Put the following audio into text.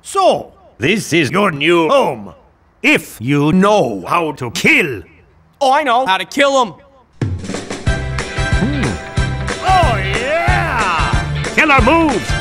So, this is your new home. If you know how to kill. Oh, I know how to kill him. Oh, yeah! Killer moves!